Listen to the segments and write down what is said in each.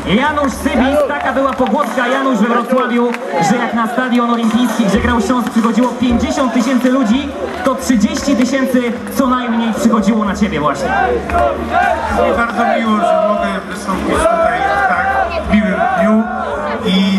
Janusz Sybis, taka była pogłoska Janusz we Wrocławiu, że jak na stadion olimpijski, gdzie grał Śląsk, przychodziło 50 000 ludzi, to 30 000 co najmniej przychodziło na ciebie właśnie. Mi bardzo miło, że mogę wystąpić tutaj w tak miłym dniu i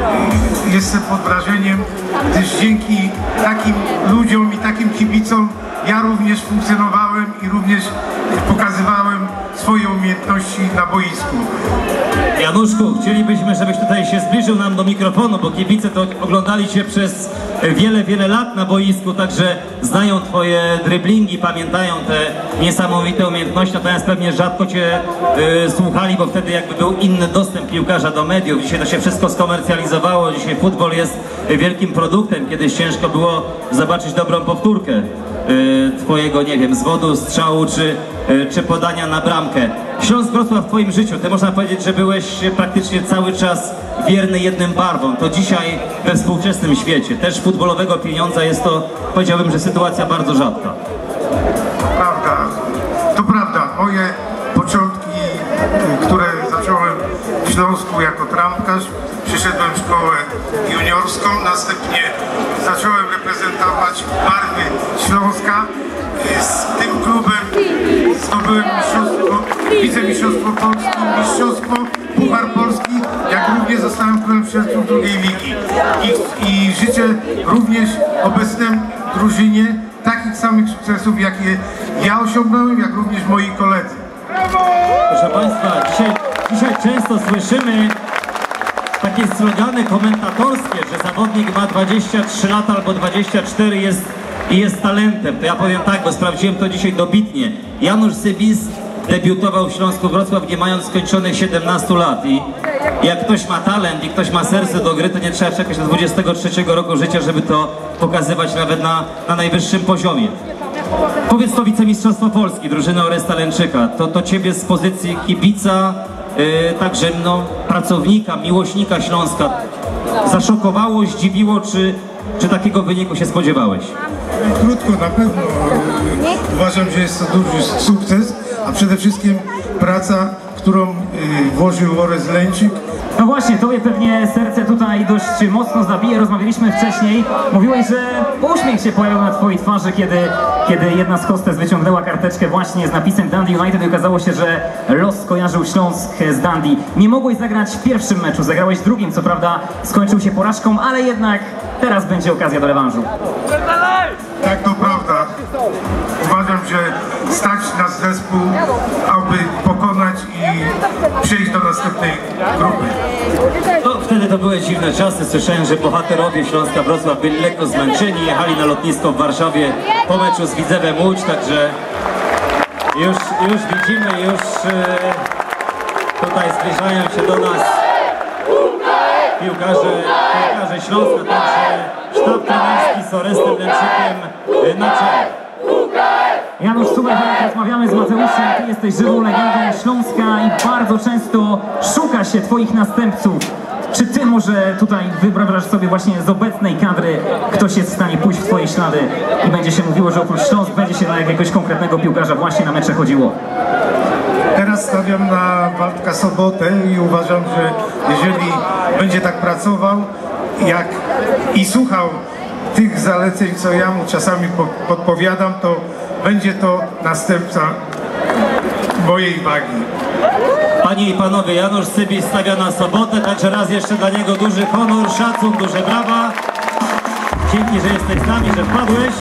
jestem pod wrażeniem, gdyż dzięki takim ludziom i takim kibicom ja również funkcjonowałem i również pokazywałem swoje umiejętności na boisku. Januszku, chcielibyśmy, żebyś tutaj się zbliżył nam do mikrofonu, bo kibice to oglądali cię przez wiele lat na boisku, także znają twoje driblingi, pamiętają te niesamowite umiejętności, natomiast pewnie rzadko cię słuchali, bo wtedy jakby był inny dostęp piłkarza do mediów. Dzisiaj to się wszystko skomercjalizowało, dzisiaj futbol jest wielkim produktem, kiedyś ciężko było zobaczyć dobrą powtórkę twojego, nie wiem, zwodu, strzału czy podania na bramkę. Śląsk Wrocław w twoim życiu, ty można powiedzieć, że byłeś praktycznie cały czas wierny jednym barwom. To dzisiaj we współczesnym świecie, też futbolowego pieniądza jest to, powiedziałbym, że sytuacja bardzo rzadka. Prawda, to prawda. Moje początki, które zacząłem w Śląsku jako trampkarz, przyszedłem w szkołę juniorską, następnie zacząłem reprezentować barwy Śląska. Z tym klubem zdobyłem wicemistrzostwo Polski, mistrzostwo, Puchar Polski, jak również zostałem królem strzelców drugiej ligi. I życzę również obecnym drużynie takich samych sukcesów, jakie ja osiągnąłem, jak również moi koledzy. Proszę Państwa, dzisiaj często słyszymy takie slogany komentatorskie, że zawodnik ma 23 lata albo 24 jest talentem. To ja powiem tak, bo sprawdziłem to dzisiaj dobitnie. Janusz Sybis debiutował w Śląsku Wrocław nie mając skończonych 17 lat i jak ktoś ma talent i ktoś ma serce do gry, to nie trzeba czekać do 23 roku życia, żeby to pokazywać nawet na najwyższym poziomie. Powiedz to wicemistrzostwo Polski, drużyny Oresta Lęczyka, to ciebie z pozycji kibica, także no, pracownika, miłośnika Śląska zaszokowało, zdziwiło, czy takiego wyniku się spodziewałeś? Krótko, na pewno. Uważam, że jest to duży sukces, a przede wszystkim praca, którą włożył Orest Lęczyk. No właśnie, tobie pewnie serce tutaj dość mocno zabije. Rozmawialiśmy wcześniej. Mówiłeś, że uśmiech się pojawił na twojej twarzy, kiedy jedna z hostes wyciągnęła karteczkę właśnie z napisem Dundee United i okazało się, że los skojarzył Śląsk z Dundee. Nie mogłeś zagrać w pierwszym meczu, zagrałeś w drugim, co prawda skończył się porażką, ale jednak teraz będzie okazja do rewanżu. Tak, to prawda. Uważam, że stać nas zespół, aby pokonać i przejść do następnej grupy. No, wtedy to były dziwne czasy. Słyszałem, że bohaterowie Śląska Wrocław byli lekko zmęczeni, jechali na lotnisko w Warszawie po meczu z Widzewem Łódź, także już widzimy, tutaj zbliżają się do nas piłkarze Śląska, także sztab trenerski z Orestem Lęczykiem na czele. Janusz, słuchaj, rozmawiamy z Mateuszem, ty jesteś żywą legendą Śląska i bardzo często szuka się twoich następców. Czy ty może tutaj wyobrażasz sobie właśnie z obecnej kadry, ktoś jest w stanie pójść w twoje ślady i będzie się mówiło, że oprócz Śląsk będzie się na jakiegoś konkretnego piłkarza właśnie na mecze chodziło? Teraz stawiam na Waldka Sobotę i uważam, że jeżeli będzie tak pracował i słuchał tych zaleceń, co ja mu czasami podpowiadam, to będzie to następca mojej wagi. Panie i panowie, Janusz Sybis stawia na Sobotę, także raz jeszcze dla niego duży honor, szacun, duże brawa. Dzięki, że jesteś z nami, że wpadłeś.